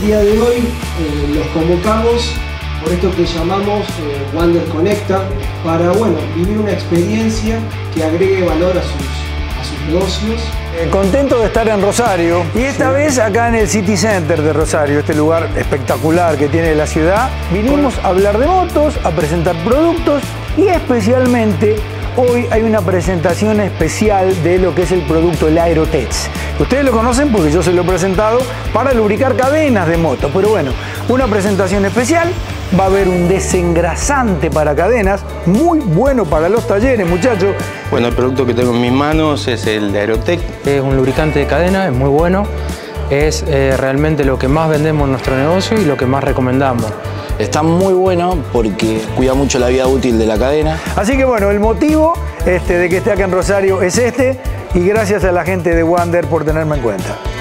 día de hoy los convocamos por esto que llamamos Wander Conecta, para vivir una experiencia que agregue valor a sus negocios. Contento de estar en Rosario y esta vez acá en el City Center de Rosario, este lugar espectacular que tiene la ciudad. Vinimos a hablar de motos, a presentar productos y especialmente hoy hay una presentación especial de lo que es el producto, el Aerotex. Ustedes lo conocen porque yo se lo he presentado para lubricar cadenas de moto, pero bueno, una presentación especial. Va a haber un desengrasante para cadenas, muy bueno para los talleres, muchachos. Bueno, el producto que tengo en mis manos es el de Aerotex. Es un lubricante de cadena, es muy bueno. Es realmente lo que más vendemos en nuestro negocio y lo que más recomendamos. Está muy bueno porque cuida mucho la vida útil de la cadena. Así que bueno, el motivo de que esté acá en Rosario es este, y gracias a la gente de Wander por tenerme en cuenta.